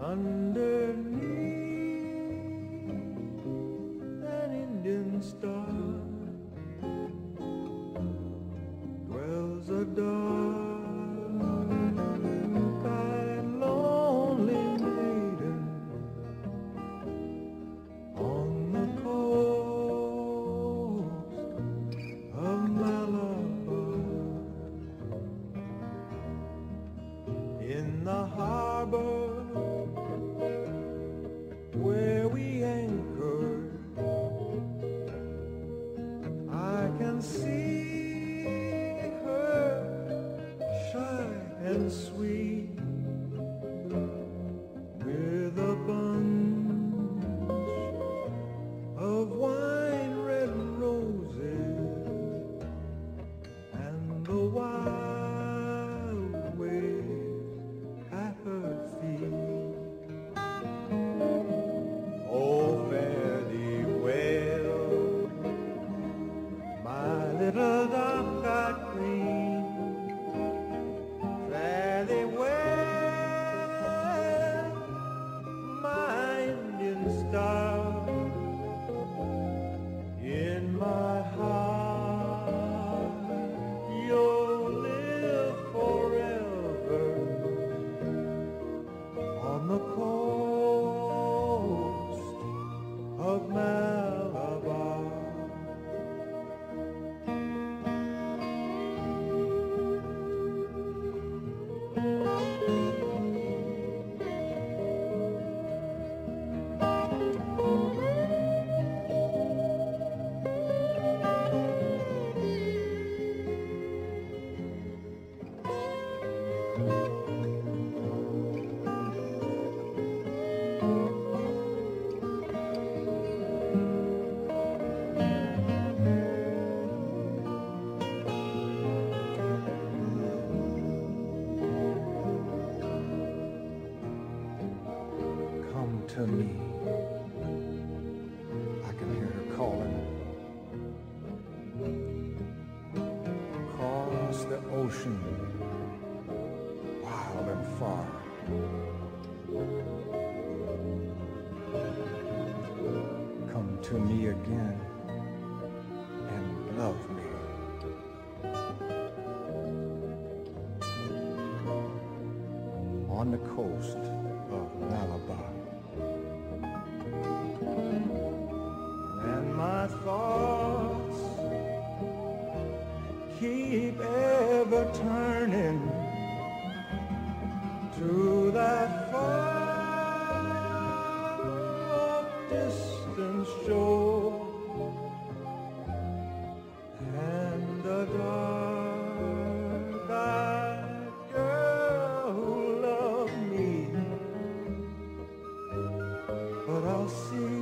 Underneath an Indian star dwells a dark-eyed, lonely maiden on the coast of Malabar. In the harbor where we anchored, I can see her shy and sweet, with a bunch of wine red roses and the wild waves at her feet. Oh, fare thee well, my little dark-eyed queen. Fare thee well, my Indian star. In my heart you'll live forever on the coast of Malabar. Come to me, I can hear her calling. Across the ocean, wild and far. Come to me again and love me. On the coast of Malabar. And my thoughts keep ever turning to that far distant shore, and the dark-eyed girl who loved me. But I'll see